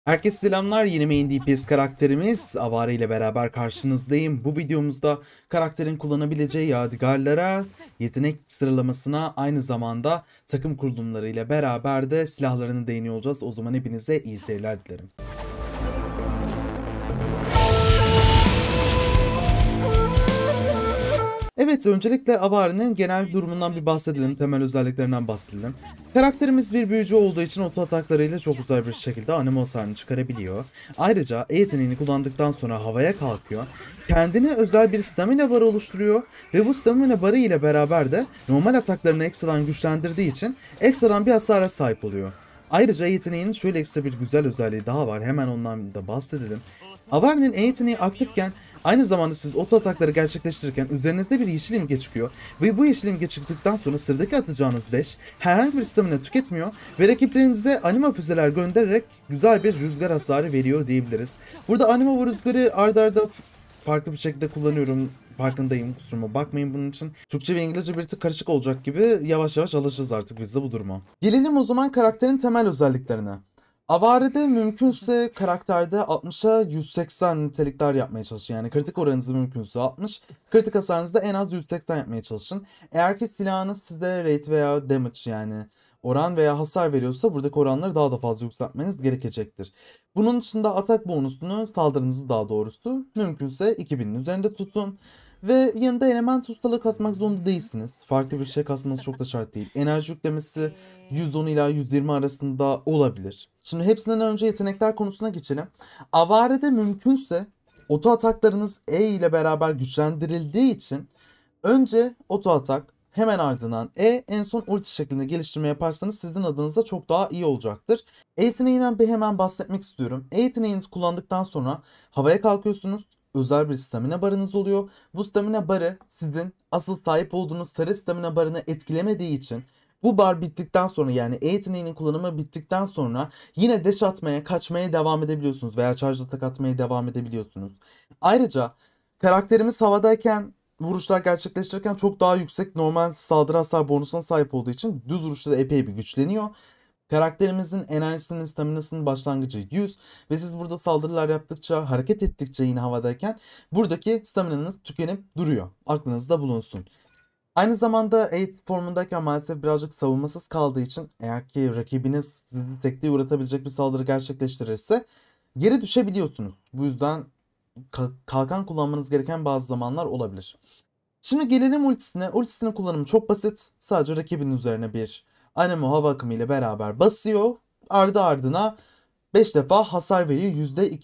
Herkese selamlar. Yeni main DPS karakterimiz Avare ile beraber karşınızdayım. Bu videomuzda karakterin kullanabileceği yadigarlara, yetenek sıralamasına, aynı zamanda takım kurulumları ile beraber de silahlarını değiniyor olacağız. O zaman hepinize iyi seyirler dilerim. Evet, öncelikle Avare'nin genel durumundan bir bahsedelim, temel özelliklerinden bahsedelim. Karakterimiz bir büyücü olduğu için oto ataklarıyla çok güzel bir şekilde animo hasarını çıkarabiliyor. Ayrıca E yeteneğini kullandıktan sonra havaya kalkıyor. Kendine özel bir stamina barı oluşturuyor ve bu stamina barı ile beraber de normal ataklarını ekstradan güçlendirdiği için ekstradan bir hasara sahip oluyor. Ayrıca yeteneğinin şöyle ekstra bir güzel özelliği daha var. Hemen ondan da bahsedelim. Avare'nin yeteneği aktifken aynı zamanda siz oto atakları gerçekleştirirken üzerinizde bir yeşil imge çıkıyor ve bu yeşil imge çıktıktan sonra sıradaki atacağınız dash herhangi bir stamina tüketmiyor ve rakiplerinize anima füzeler göndererek güzel bir rüzgar hasarı veriyor diyebiliriz. Burada anima ve rüzgarı arda arda farklı bir şekilde kullanıyorum. Farkındayım, kusuruma bakmayın bunun için. Türkçe ve İngilizce bir tık karışık olacak gibi, yavaş yavaş alışacağız artık biz de bu duruma. Gelelim o zaman karakterin temel özelliklerine. Avare'de mümkünse karakterde 60'a 180 nitelikler yapmaya çalışın. Yani kritik oranınızı mümkünse 60, kritik hasarınızı da en az 180 yapmaya çalışın. Eğer ki silahınız size rate veya damage, yani oran veya hasar veriyorsa buradaki oranları daha da fazla yükseltmeniz gerekecektir. Bunun dışında atak bonusunu, saldırınızı daha doğrusu mümkünse 2000'in üzerinde tutun. Ve yanında element ustalığı kasmak zorunda değilsiniz. Farklı bir şey kasmanız çok da şart değil. Enerji yüklemesi %10 ila %20 arasında olabilir. Şimdi hepsinden önce yetenekler konusuna geçelim. Avare'de mümkünse oto ataklarınız E ile beraber güçlendirildiği için önce oto atak, hemen ardından en son ulti şeklinde geliştirme yaparsanız sizin adınıza çok daha iyi olacaktır. E yeteneğinden bir hemen bahsetmek istiyorum. E yeteneğinizi kullandıktan sonra havaya kalkıyorsunuz. Özel bir stamina barınız oluyor. Bu stamina barı sizin asıl sahip olduğunuz sarı stamina barını etkilemediği için bu bar bittikten sonra, yani E yeteneğinin kullanımı bittikten sonra yine dash atmaya, kaçmaya devam edebiliyorsunuz veya charge atak atmaya devam edebiliyorsunuz. Ayrıca karakterimiz havadayken vuruşlar gerçekleştirirken çok daha yüksek normal saldırı hasar bonusuna sahip olduğu için düz vuruşları epey bir güçleniyor. Karakterimizin enerjisinin, staminasının başlangıcı 100 ve siz burada saldırılar yaptıkça, hareket ettikçe yine havadayken buradaki staminanız tükenip duruyor. Aklınızda bulunsun. Aynı zamanda Aid formundayken maalesef birazcık savunmasız kaldığı için, eğer ki rakibiniz sizi tekliğe uğratabilecek bir saldırı gerçekleştirirse geri düşebiliyorsunuz. Bu yüzden kalkan kullanmanız gereken bazı zamanlar olabilir. Şimdi gelelim ultisine. Ultisinin kullanımı çok basit. Sadece rakibin üzerine bir anemo hava akımı ile beraber basıyor. Ardı ardına 5 defa hasar veriyor.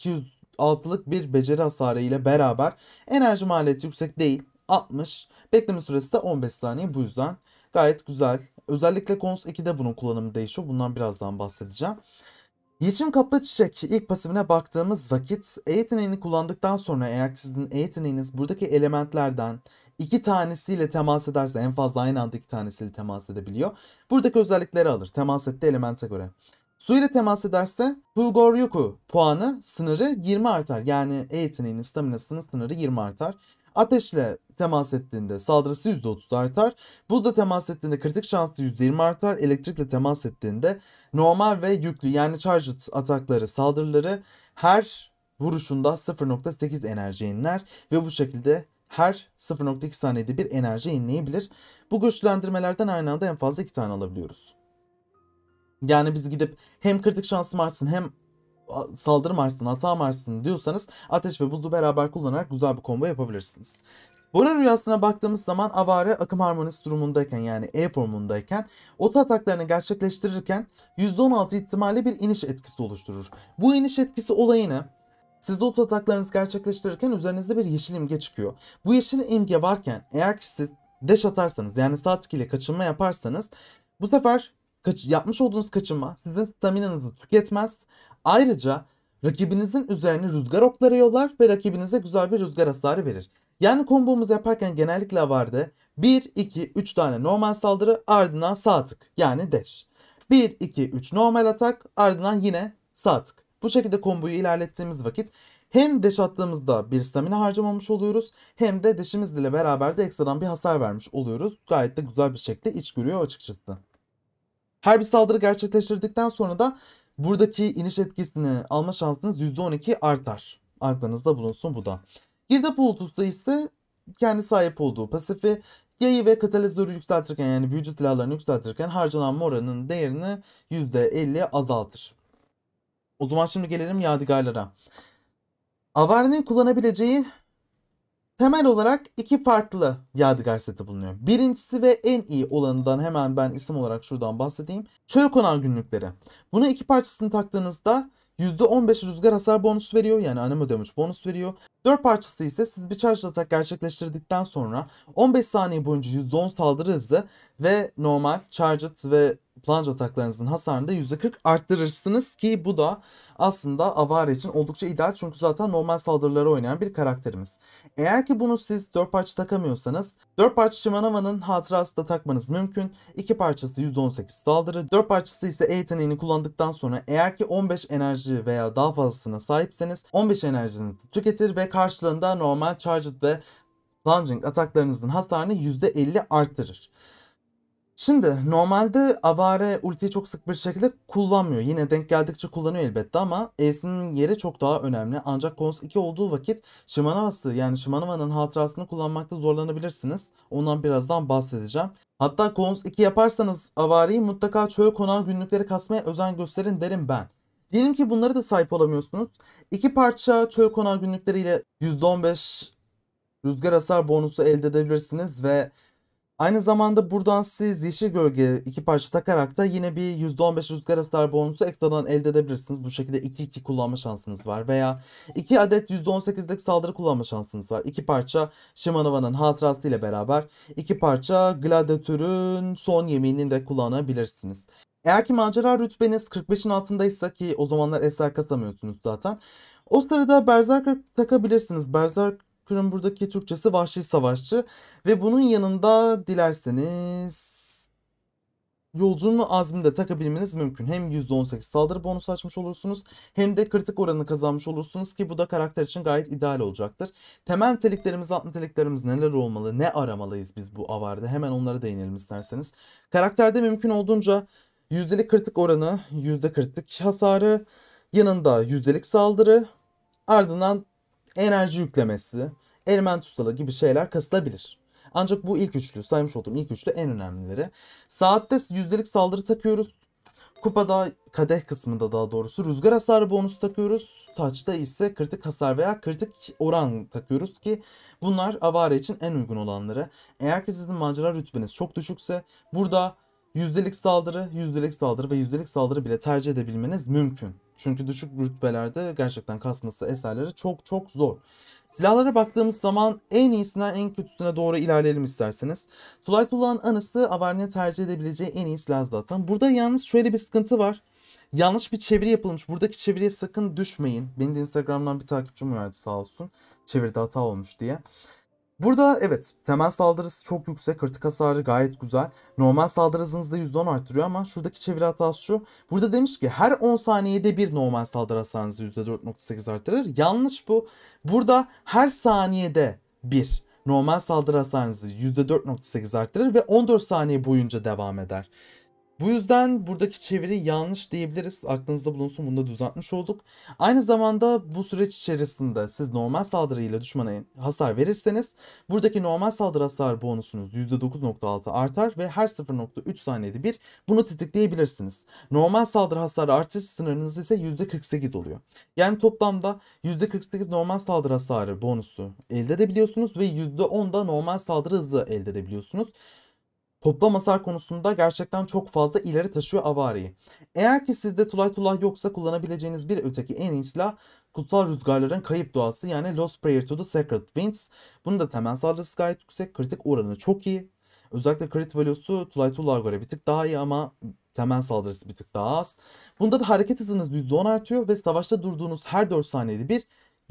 %206'lık bir beceri hasarı ile beraber. Enerji maliyeti yüksek değil. 60. Bekleme süresi de 15 saniye. Bu yüzden gayet güzel. Özellikle Cons 2'de bunun kullanımı değişiyor. Bundan birazdan bahsedeceğim. Yeşim Kaplı Çiçek ilk pasifine baktığımız vakit E yeteneğini kullandıktan sonra, eğer ki sizin E yeteneğiniz buradaki elementlerden iki tanesiyle temas ederse, en fazla aynı anda iki tanesiyle temas edebiliyor. Buradaki özellikleri alır temas ettiği elemente göre. Su ile temas ederse Fulgoryoku puanı sınırı 20 artar. Yani E yeteneğinin staminasının sınırı 20 artar. Ateşle temas ettiğinde saldırısı %30 artar. Buzla temas ettiğinde kritik şansı %20 artar. Elektrikle temas ettiğinde normal ve yüklü, yani charged atakları, saldırıları her vuruşunda 0.8 enerji yeniler ve bu şekilde her 0.2 saniyede bir enerji yenileyebilir. Bu güçlendirmelerden aynı anda en fazla 2 tane alabiliyoruz. Yani biz gidip hem kritik şansım artsın hem saldırım artsın, hatam artsın diyorsanız ateş ve buzlu beraber kullanarak güzel bir combo yapabilirsiniz. Bora rüyasına baktığımız zaman Avare akım harmonisi durumundayken, yani E formundayken oto ataklarını gerçekleştirirken %16 ihtimalle bir iniş etkisi oluşturur. Bu iniş etkisi olayını, siz de oto ataklarınızı gerçekleştirirken üzerinizde bir yeşil imge çıkıyor. Bu yeşil imge varken eğer ki siz dash atarsanız, yani sağ tık ile kaçınma yaparsanız, bu sefer yapmış olduğunuz kaçınma sizin staminanızı tüketmez. Ayrıca rakibinizin üzerine rüzgar okları yollar ve rakibinize güzel bir rüzgar hasarı verir. Yani kombomuzu yaparken genellikle vardı 1, 2, 3 tane normal saldırı, ardından sağ tık, yani dash. 1, 2, 3 normal atak, ardından yine sağ tık. Bu şekilde komboyu ilerlettiğimiz vakit hem dash attığımızda bir stamina harcamamış oluyoruz, hem de dash'imizle beraber de ekstradan bir hasar vermiş oluyoruz. Gayet de güzel bir şekilde iç görüyor açıkçası. Her bir saldırı gerçekleştirdikten sonra da buradaki iniş etkisini alma şansınız %12 artar. Aklınızda bulunsun bu da. Girdap ultusu ise kendi sahip olduğu pasifi yayı ve katalizörü yükseltirken, yani büyücü silahlarını yükseltirken harcanan oranının değerini %50 azaltır. O zaman şimdi gelelim yadigarlara. Avari'nin kullanabileceği temel olarak iki farklı yadigar seti bulunuyor. Birincisi ve en iyi olanından hemen ben isim olarak şuradan bahsedeyim. Çöl konağı günlükleri. Bunu iki parçasını taktığınızda %15 rüzgar hasar bonusu veriyor. Yani anemo damage bonus veriyor. 4 parçası ise siz bir charge atak gerçekleştirdikten sonra 15 saniye boyunca %10 saldırı hızı ve normal charged ve plunge ataklarınızın hasarını da %40 arttırırsınız ki bu da aslında Avari için oldukça ideal, çünkü zaten normal saldırıları oynayan bir karakterimiz. Eğer ki bunu siz 4 parça takamıyorsanız 4 parça Shimanawa'nın hatırası da takmanız mümkün. 2 parçası %18 saldırı, 4 parçası ise E yeteneğini kullandıktan sonra eğer ki 15 enerji veya daha fazlasına sahipseniz 15 enerjinizi tüketir ve karşılığında normal charged ve plunging ataklarınızın hasarını %50 arttırır. Şimdi normalde Avare ultiyi çok sık bir şekilde kullanmıyor. Yine denk geldikçe kullanıyor elbette ama E'sinin yeri çok daha önemli. Ancak Cons 2 olduğu vakit Shimanawa'sı, yani Shimanawa'nın hatırasını kullanmakta zorlanabilirsiniz. Ondan birazdan bahsedeceğim. Hatta Cons 2 yaparsanız Avare'yi mutlaka çöl konağı günlükleri kasmaya özen gösterin derim ben. Diyelim ki bunları da sahip olamıyorsunuz. 2 parça çöl konağı günlükleriyle %15 rüzgar hasar bonusu elde edebilirsiniz ve aynı zamanda buradan siz yeşil gölge 2 parça takarak da yine bir %15 rüzgar hasar bonusu ekstradan elde edebilirsiniz. Bu şekilde 2-2 kullanma şansınız var. Veya 2 adet %18'lik saldırı kullanma şansınız var. 2 parça Shimanawa'nın hatırası ile beraber 2 parça Gladiatör'ün son yemeğini de kullanabilirsiniz. Eğer ki macera rütbeniz 45'in altındaysa, ki o zamanlar eser kasamıyorsunuz zaten, o sırada Berserker takabilirsiniz. Berserker'ın buradaki Türkçesi vahşi savaşçı ve bunun yanında dilerseniz yolcunun azmini de takabilmeniz mümkün. Hem %18 saldırı bonusu açmış olursunuz hem de kritik oranı kazanmış olursunuz ki bu da karakter için gayet ideal olacaktır. Temel niteliklerimiz, alt niteliklerimiz neler olmalı, ne aramalıyız biz bu avarda? Hemen onlara değinelim isterseniz. Karakterde mümkün olduğunca yüzdelik kritik oranı, %40'lık hasarı, yanında yüzdelik saldırı, ardından enerji yüklemesi, element ustalığı gibi şeyler kasılabilir. Ancak bu ilk üçlü, saymış olduğum ilk üçlü en önemlileri. Saatte yüzdelik saldırı takıyoruz. Kupada, kadeh kısmında daha doğrusu rüzgar hasarı bonusu takıyoruz. Taçta ise kritik hasar veya kritik oran takıyoruz ki bunlar Avare için en uygun olanları. Eğer ki sizin macera rütbeniz çok düşükse burada yüzdelik saldırı, yüzdelik saldırı ve yüzdelik saldırı bile tercih edebilmeniz mümkün. Çünkü düşük rütbelerde gerçekten kasması eserleri çok çok zor. Silahlara baktığımız zaman en iyisinden en kötüsüne doğru ilerleyelim isterseniz. Tulaytullah'ın anısı Avare'nin tercih edebileceği en iyi silah zaten. Burada yalnız şöyle bir sıkıntı var. Yanlış bir çeviri yapılmış. Buradaki çeviriye sakın düşmeyin. Beni de Instagram'dan bir takipçim verdi sağ olsun. Çeviride hata olmuş diye. Burada evet, temel saldırısı çok yüksek. Kritik hasarı gayet güzel. Normal saldırı hızınızı da %10 arttırıyor ama şuradaki çeviri hatası şu. Burada demiş ki her 10 saniyede bir normal saldırı hasarınızı %4.8 arttırır. Yanlış bu. Burada her saniyede bir normal saldırı hasarınızı %4.8 arttırır ve 14 saniye boyunca devam eder. Bu yüzden buradaki çeviri yanlış diyebiliriz. Aklınızda bulunsun, bunu da düzeltmiş olduk. Aynı zamanda bu süreç içerisinde siz normal saldırıyla düşmana hasar verirseniz buradaki normal saldırı hasar bonusunuz %9.6 artar ve her 0.3 saniyede bir bunu tetikleyebilirsiniz. Normal saldırı hasarı artış sınırınız ise %48 oluyor. Yani toplamda %48 normal saldırı hasarı bonusu elde edebiliyorsunuz ve %10 da normal saldırı hızı elde edebiliyorsunuz. Toplam hasar konusunda gerçekten çok fazla ileri taşıyor Avari'yi. Eğer ki sizde Tulaytullah yoksa kullanabileceğiniz bir öteki en iyi silah Kutsal Rüzgarların Kayıp Duası, yani Lost Prayer to the Sacred Winds. Bunun da temel saldırısı gayet yüksek. Kritik oranı çok iyi. Özellikle crit value'su Tulaytullah'a göre bir tık daha iyi ama temel saldırısı bir tık daha az. Bunda da hareket hızınız %10 artıyor ve savaşta durduğunuz her 4 saniyede bir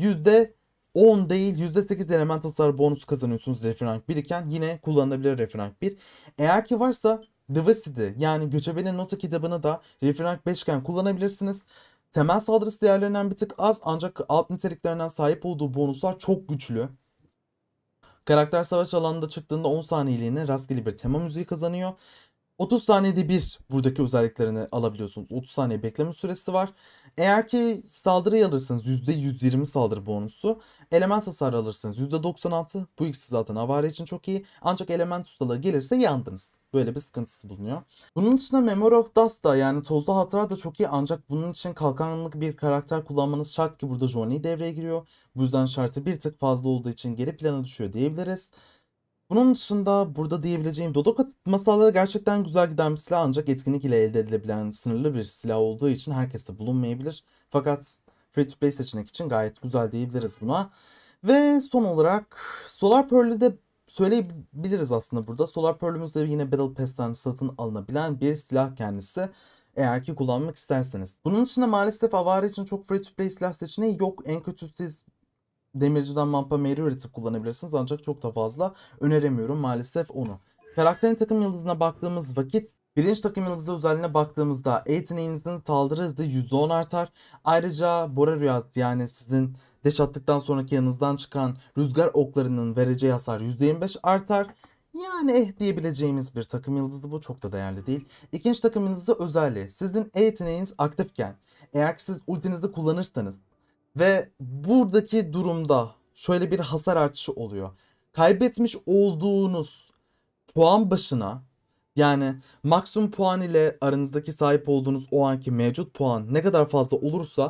%10 değil %8 element hasar bonusu kazanıyorsunuz referank 1 iken, yine kullanılabilir referank 1. Eğer ki varsa Diversity, yani göçebenin nota kitabını da referank 5 iken kullanabilirsiniz. Temel saldırısı değerlerinden bir tık az ancak alt niteliklerinden sahip olduğu bonuslar çok güçlü. Karakter savaş alanında çıktığında 10 saniyeliğine rastgele bir tema müziği kazanıyor. 30 saniyede bir buradaki özelliklerini alabiliyorsunuz. 30 saniye bekleme süresi var. Eğer ki saldırıyı alırsanız %120 saldırı bonusu. Element hasarı alırsanız %96. Bu ikisi zaten havari için çok iyi. Ancak element ustalığı gelirse yandınız. Böyle bir sıkıntısı bulunuyor. Bunun dışında Memory of Dust da, yani tozlu hatıra da çok iyi. Ancak bunun için kalkanlık bir karakter kullanmanız şart ki burada Johnny devreye giriyor. Bu yüzden şartı bir tık fazla olduğu için geri plana düşüyor diyebiliriz. Bunun dışında burada diyebileceğim Dodo masalları gerçekten güzel giden bir silah, ancak etkinlik ile elde edilebilen sınırlı bir silah olduğu için herkeste bulunmayabilir. Fakat free to play seçenek için gayet güzel diyebiliriz buna. Ve son olarak Solar Pearl'ü de söyleyebiliriz aslında burada. Solar Pearl'ümüz de yine Battle Pass'ten satın alınabilen bir silah kendisi. Eğer ki kullanmak isterseniz. Bunun dışında maalesef avari için çok free to play silah seçeneği yok. En kötü siz demirciden Mampa Mary üretip kullanabilirsiniz, ancak çok da fazla öneremiyorum maalesef onu. Karakterin takım yıldızına baktığımız vakit birinci takım yıldızı özelliğine baktığımızda yeteneğinizin saldırı hızı %10 artar. Ayrıca Bora Rüyası, yani sizin deş attıktan sonraki yanınızdan çıkan rüzgar oklarının vereceği hasar %25 artar. Yani diyebileceğimiz bir takım yıldızı bu, çok da değerli değil. İkinci takım yıldızı özelliği. Sizin yeteneğiniz aktifken eğer ki siz ultinizde kullanırsanız ve buradaki durumda şöyle bir hasar artışı oluyor. Kaybetmiş olduğunuz puan başına, yani maksimum puan ile aranızdaki sahip olduğunuz o anki mevcut puan ne kadar fazla olursa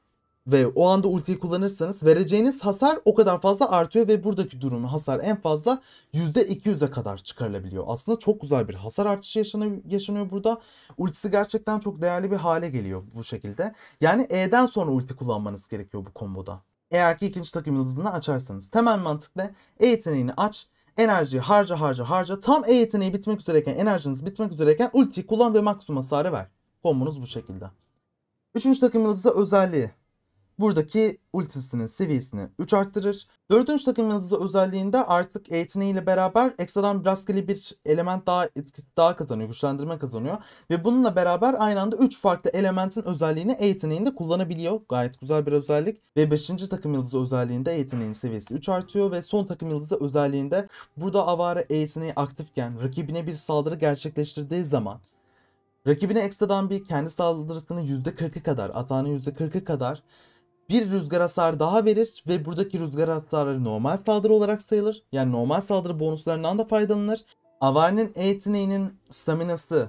ve o anda ultiyi kullanırsanız vereceğiniz hasar o kadar fazla artıyor ve buradaki durumu hasar en fazla %200'e kadar çıkarılabiliyor. Aslında çok güzel bir hasar artışı yaşanıyor burada. Ultisi gerçekten çok değerli bir hale geliyor bu şekilde. Yani E'den sonra ulti kullanmanız gerekiyor bu komboda. Eğer ki ikinci takım yıldızını açarsanız. Temel mantık ne? E yeteneğini aç. Enerjiyi harca. Tam E yeteneği bitmek üzereyken, enerjiniz bitmek üzereyken ultiyi kullan ve maksimum hasarı ver. Kombonuz bu şekilde. Üçüncü takım yıldızı özelliği. Buradaki ultisinin seviyesini 3 arttırır. Dördüncü takım yıldızı özelliğinde artık yeteneğiyle beraber ekstradan rastgele bir element daha etkisi daha kazanıyor, güçlendirme kazanıyor. Ve bununla beraber aynı anda 3 farklı elementin özelliğini yeteneğinde kullanabiliyor. Gayet güzel bir özellik. Ve 5. takım yıldızı özelliğinde yeteneğin seviyesi 3 artıyor. Ve son takım yıldızı özelliğinde burada avare yeteneği aktifken rakibine bir saldırı gerçekleştirdiği zaman rakibine ekstradan bir kendi saldırısının %40'ı kadar, atağının %40'ı kadar bir rüzgar hasarı daha verir ve buradaki rüzgar hasarı normal saldırı olarak sayılır. Yani normal saldırı bonuslarından da faydalanır. Avari'nin yeteneğinin staminası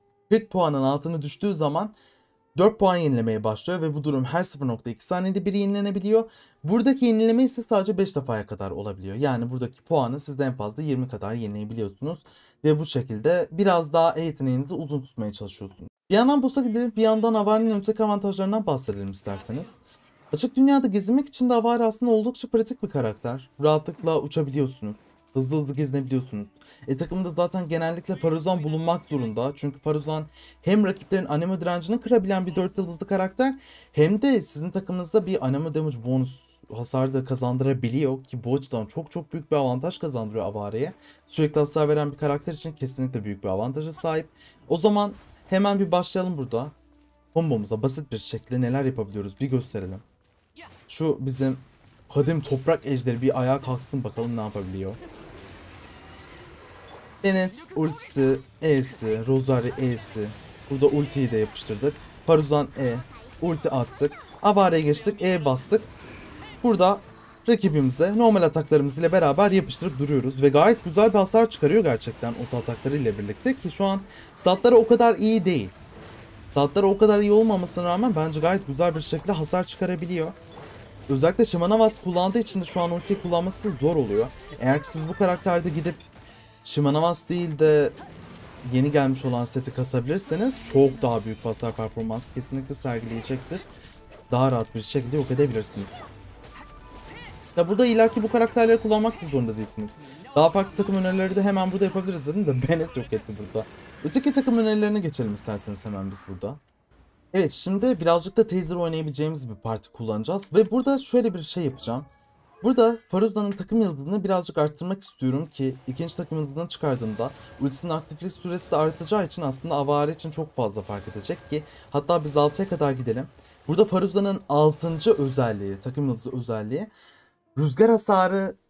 40 puanın altına düştüğü zaman 4 puan yenilemeye başlıyor ve bu durum her 0.2 saniyede bir yenilenebiliyor. Buradaki yenileme ise sadece 5 defaya kadar olabiliyor. Yani buradaki puanı siz de en fazla 20 kadar yenileyebiliyorsunuz. Ve bu şekilde biraz daha yeteneğinizi uzun tutmaya çalışıyorsunuz. Bir yandan boss'a gidelim, bir yandan Avari'nin öteki avantajlarından bahsedelim isterseniz. Açık dünyada gezinmek için de Avari aslında oldukça pratik bir karakter. Rahatlıkla uçabiliyorsunuz. Hızlı gezinebiliyorsunuz. Takımda zaten genellikle Paruzan bulunmak zorunda. Çünkü Paruzan hem rakiplerin anemo direncini kırabilen bir 4 yıldızlı karakter, hem de sizin takımınızda bir anemo damage bonus hasar da kazandırabiliyor ki bu açıdan çok büyük bir avantaj kazandırıyor Avari'ye. Sürekli hasar veren bir karakter için kesinlikle büyük bir avantaja sahip. O zaman hemen bir başlayalım burada. Kombomuza basit bir şekilde neler yapabiliyoruz bir gösterelim. Şu bizim kadim toprak ejderi bir ayağa kalksın, bakalım ne yapabiliyor. Bennett ultisi, E'si, Rosario E'si. Burada ultiyi de yapıştırdık. Paruzan E. Ulti attık. Avari'ye geçtik. E bastık. Burada rakibimize normal ataklarımız ile beraber yapıştırıp duruyoruz. Ve gayet güzel bir hasar çıkarıyor gerçekten oto atakları ile birlikte. Ki şu an statları o kadar iyi değil. Statları o kadar iyi olmamasına rağmen bence gayet güzel bir şekilde hasar çıkarabiliyor. Özellikle Shamanavas kullandığı için de şu an ultiyi kullanması zor oluyor. Eğer ki siz bu karakterde gidip Shamanavas değil de yeni gelmiş olan seti kasabilirseniz çok daha büyük hasar performansı kesinlikle sergileyecektir. Daha rahat bir şekilde yok edebilirsiniz. Ya burada illaki bu karakterleri kullanmak da zorunda değilsiniz. Daha farklı takım önerileri de hemen burada yapabiliriz dedim de Bennett yok etti burada. Öteki takım önerilerine geçelim isterseniz hemen biz burada. Evet, şimdi birazcık da taser oynayabileceğimiz bir parti kullanacağız ve burada şöyle bir şey yapacağım. Burada Faruza'nın takım yıldızını birazcık arttırmak istiyorum ki ikinci takım yıldızını çıkardığında ultisinin aktiflik süresi de artacağı için aslında Avari için çok fazla fark edecek ki hatta biz 6'ya kadar gidelim. Burada Faruza'nın 6. özelliği, takım yıldızı özelliği, rüzgar hasarı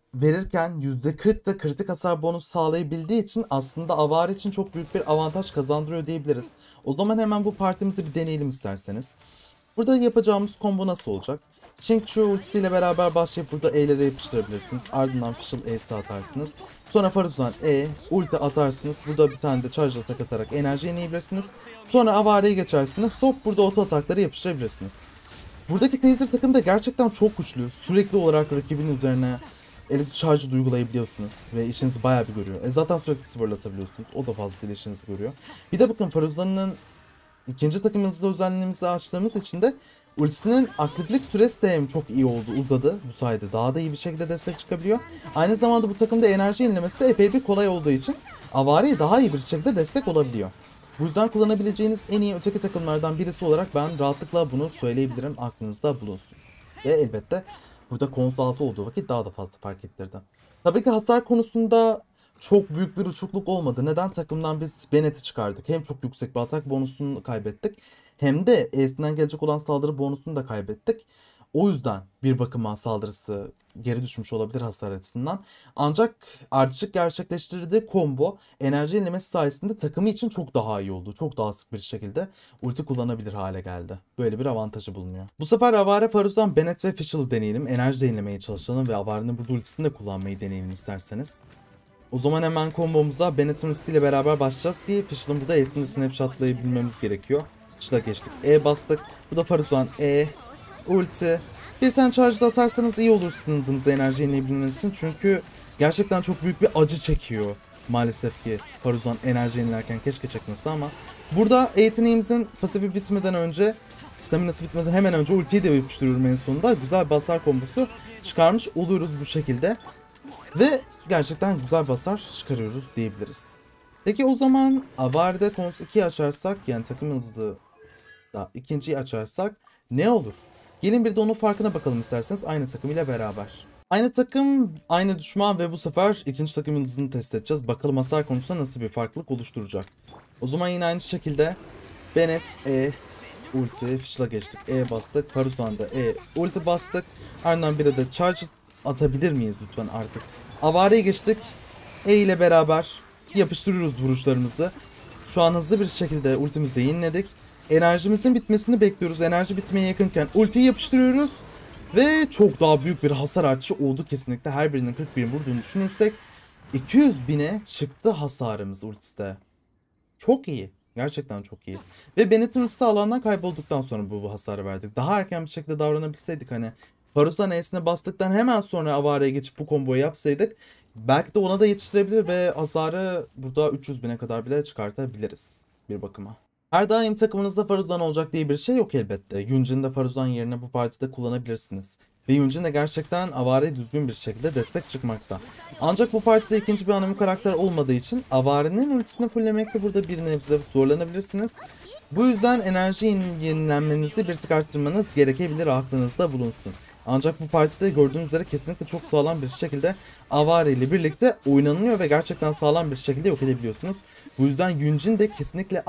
verirken %40 da kritik hasar bonus sağlayabildiği için aslında Avari için çok büyük bir avantaj kazandırıyor diyebiliriz. O zaman hemen bu partimizde bir deneyelim isterseniz. Burada yapacağımız combo nasıl olacak? Xingqiu ultisiyle beraber başlayıp burada E'lere yapıştırabilirsiniz. Ardından Fischl E'si atarsınız. Sonra Faruzan E, ulti atarsınız. Burada bir tane de charge atak atarak enerji yenileyebilirsiniz. Sonra Avari'ye geçersiniz. Hop burada oto atakları yapıştırabilirsiniz. Buradaki taser takım da gerçekten çok güçlü. Sürekli olarak rakibin üzerine elektrik charge'ı uygulayabiliyorsunuz. Ve işinizi bayağı bir görüyor. Zaten sürekli sıfırlatabiliyorsunuz. O da fazlasıyla işinizi görüyor. Bir de bakın Faruzan'ın ikinci takım yıldızı özelliğimizi açtığımız için de ultisinin aktiflik süresi de hem çok iyi oldu, uzadı. Bu sayede daha da iyi bir şekilde destek çıkabiliyor. Aynı zamanda bu takımda enerji yenilemesi de epey bir kolay olduğu için Avari'ye daha iyi bir şekilde destek olabiliyor. Bu yüzden kullanabileceğiniz en iyi öteki takımlardan birisi olarak ben rahatlıkla bunu söyleyebilirim, aklınızda bulunsun. Ve elbette burada konsol altı olduğu vakit daha da fazla fark ettirdi. Tabii ki hasar konusunda çok büyük bir uçukluk olmadı. Neden? Takımdan biz Bennett'i çıkardık. Hem çok yüksek bir atak bonusunu kaybettik. Hem de E'sinden gelecek olan saldırı bonusunu da kaybettik. O yüzden bir bakıma saldırısı geri düşmüş olabilir hasar açısından. Ancak ardışık gerçekleştirdiği combo enerji yenilemesi sayesinde takımı için çok daha iyi oldu. Çok daha sık bir şekilde ulti kullanabilir hale geldi. Böyle bir avantajı bulunuyor. Bu sefer Avare Faruz'dan Bennett ve Fischl deneyelim. Enerji yenilemeye çalışalım ve Avare'nin burada ultisini de kullanmayı deneyelim isterseniz. O zaman hemen kombomuza Bennett'in ultisiyle beraber başlayacağız ki Fischl'ın burada E'sini snapshotlayabilmemiz gerekiyor. Fischl'a geçtik. E bastık. Bu da Faruzan E. Ulti. Bir tane charge da atarsanız iyi olur sizin adınıza enerji yenileyebilmeniz için. Çünkü gerçekten çok büyük bir acı çekiyor. Maalesef ki Faruzan enerji yenilerken keşke çekmesi ama. Burada yeteneğimizin pasifi bitmeden önce, staminası bitmeden hemen önce ultiyi de yapıştırıyorum en sonunda. Güzel bir basar kombosu çıkarmış oluyoruz bu şekilde. Ve gerçekten güzel basar çıkarıyoruz diyebiliriz. Peki o zaman Avari'de Kons 2'yi açarsak, yani takım yıldızı da ikinciyi açarsak ne olur? Gelin bir de onun farkına bakalım isterseniz aynı takım ile beraber. Aynı takım, aynı düşman ve bu sefer ikinci takım yıldızını test edeceğiz. Bakalım hasar konusunda nasıl bir farklılık oluşturacak. O zaman yine aynı şekilde Bennett E ulti, Fischl'a geçtik. E bastık. Faruzan'da E ulti bastık. Ardından bir de charge atabilir miyiz lütfen artık? Avari'ye geçtik. E ile beraber yapıştırıyoruz vuruşlarımızı. Şu an hızlı bir şekilde ultimizi de yeniledik. Enerjimizin bitmesini bekliyoruz. Enerji bitmeye yakınken ultiyi yapıştırıyoruz. Ve çok daha büyük bir hasar artışı oldu kesinlikle. Her birinin 40 bin vurduğunu düşünürsek 200 bine çıktı hasarımız ultiste. Çok iyi. Gerçekten çok iyi. Ve Bennett'in ultisi alandan kaybolduktan sonra bu hasarı verdik. Daha erken bir şekilde davranabilseydik hani Faruz'dan E'sine bastıktan hemen sonra Avare'ye geçip bu komboyu yapsaydık belki de ona da yetiştirebilir ve hasarı burada 300 bine kadar bile çıkartabiliriz bir bakıma. Her daim takımınızda Faruzan olacak diye bir şey yok elbette. Yunjin'i de Faruzan yerine bu partide kullanabilirsiniz. Ve Yunjin de gerçekten Avare'ye düzgün bir şekilde destek çıkmakta. Ancak bu partide ikinci bir anime karakter olmadığı için Avare'nin ultisini fulllemekte burada bir nebze zorlanabilirsiniz. Bu yüzden enerji yenilenmenizi bir tık arttırmanız gerekebilir, aklınızda bulunsun. Ancak bu partide gördüğünüz üzere kesinlikle çok sağlam bir şekilde Avare ile birlikte oynanılıyor ve gerçekten sağlam bir şekilde yok edebiliyorsunuz. Bu yüzden Yunjin de kesinlikle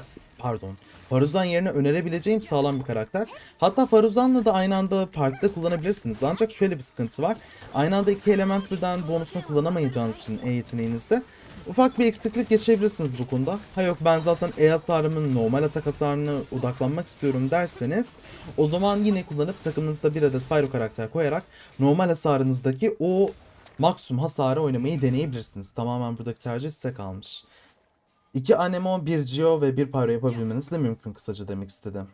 Faruzan yerine önerebileceğim sağlam bir karakter. Hatta Faruzan'la da aynı anda partide kullanabilirsiniz. Ancak şöyle bir sıkıntı var. Aynı anda iki element birden bonusunu kullanamayacağınız için E yeteneğinizde ufak bir eksiklik yaşayabilirsiniz bu konuda. Ha yok ben zaten E hasarımın normal atak hasarına odaklanmak istiyorum derseniz o zaman yine kullanıp takımınızda bir adet Pyro karakter koyarak normal hasarınızdaki o maksimum hasarı oynamayı deneyebilirsiniz. Tamamen buradaki tercih size kalmış. 2 Anemo, 1 Geo ve 1 Pyro yapabilmeniz de mümkün kısaca demek istedim.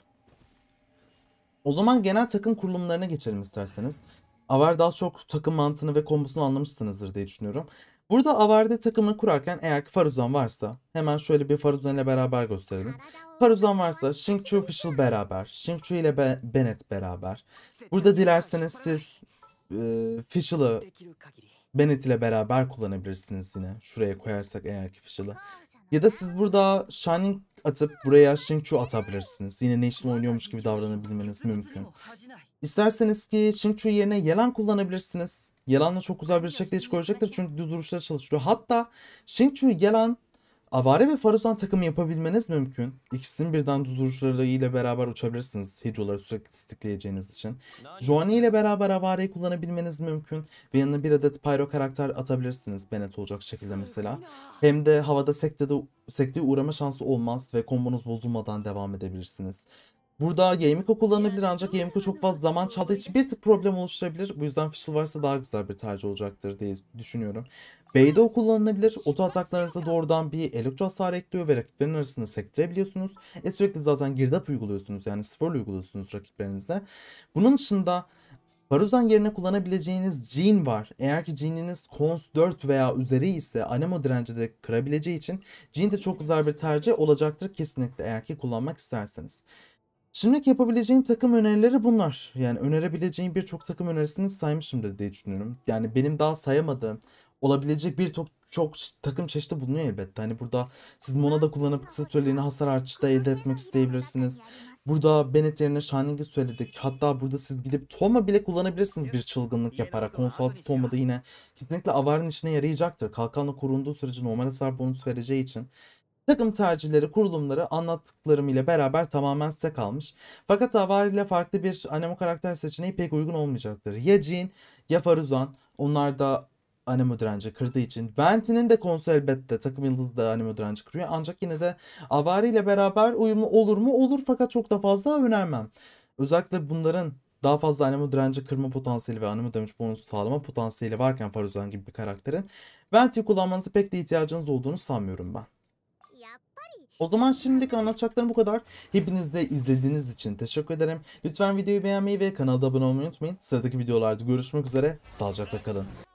O zaman genel takım kurulumlarına geçelim isterseniz. Avar daha çok takım mantığını ve kombosunu anlamışsınızdır diye düşünüyorum. Burada Avar'da takımını kurarken eğer ki Faruzan varsa hemen şöyle bir Faruzan ile beraber gösterelim. Faruzan varsa Xingqiu Fischl beraber, Xingqiu ile Bennett beraber. Burada dilerseniz siz Fischl'ı Bennett ile beraber kullanabilirsiniz yine. Şuraya koyarsak eğer ki Fischl'ı. Ya da siz burada Shining atıp buraya Xingqiu atabilirsiniz. Yine Nation oynuyormuş gibi davranabilmeniz mümkün. İsterseniz ki Xingqiu yerine Yelan kullanabilirsiniz. Yelan'la çok güzel bir şekilde iş görecektir çünkü düz duruşlara çalışıyor. Hatta Xingqiu Yelan Avare ve Faruzan takımı yapabilmeniz mümkün. İkisinin birden duruşları ile beraber uçabilirsiniz. Hidroları sürekli stikleyeceğiniz için. Joanie ile beraber Avare'yi kullanabilmeniz mümkün. Ve yanına bir adet Pyro karakter atabilirsiniz. Bennett olacak şekilde mesela. Hem de havada sekteye uğrama şansı olmaz ve kombonuz bozulmadan devam edebilirsiniz. Burada Yamiko kullanılabilir ancak Yamiko çok fazla zaman çaldığı için bir tık problem oluşturabilir. Bu yüzden Fischl varsa daha güzel bir tercih olacaktır diye düşünüyorum. Beidou kullanılabilir. Oto ataklarınızda doğrudan bir elektro hasar ekliyor ve rakiplerin arasında sektirebiliyorsunuz. Sürekli zaten girdap uyguluyorsunuz, yani sıfırla uyguluyorsunuz rakiplerinize. Bunun dışında Faruzan yerine kullanabileceğiniz Jean var. Eğer ki Jean'iniz Cons 4 veya üzeri ise Anemo direnci de kırabileceği için Jean de çok güzel bir tercih olacaktır kesinlikle, eğer ki kullanmak isterseniz. Şimdiki yapabileceğim takım önerileri bunlar. Yani önerebileceğim birçok takım önerisini saymışımdır diye düşünüyorum. Yani benim daha sayamadığım olabilecek çok takım çeşidi bulunuyor elbette. Hani burada siz Mona'da kullanıp kısa süreliğine hasar artışı da elde etmek isteyebilirsiniz. Burada Bennett yerine Shining'i söyledik. Hatta burada siz gidip Toma bile kullanabilirsiniz bir çılgınlık yaparak. Konsolti Toma da yine kesinlikle Avar'ın işine yarayacaktır. Kalkanla korunduğu sürece normal hasar bonus vereceği için. Takım tercihleri, kurulumları anlattıklarım ile beraber tamamen size kalmış. Fakat Avar ile farklı bir Anemo karakter seçeneği pek uygun olmayacaktır. Ya Jean ya Faruzan. Onlar da Anemo direnci kırdığı için. Venti'nin de konusu elbette. Takım yıldızı da Anemo direnci kırıyor. Ancak yine de Avar ile beraber uyumlu olur mu? Olur, fakat çok da fazla önermem. Özellikle bunların daha fazla Anemo direnci kırma potansiyeli ve Anemo damage bonusu sağlama potansiyeli varken Faruzan gibi bir karakterin Venti kullanmanızı pek de ihtiyacınız olduğunu sanmıyorum ben. O zaman şimdilik anlatacaklarım bu kadar. Hepiniz de izlediğiniz için teşekkür ederim. Lütfen videoyu beğenmeyi ve kanala abone olmayı unutmayın. Sıradaki videolarda görüşmek üzere. Sağlıcakla kalın.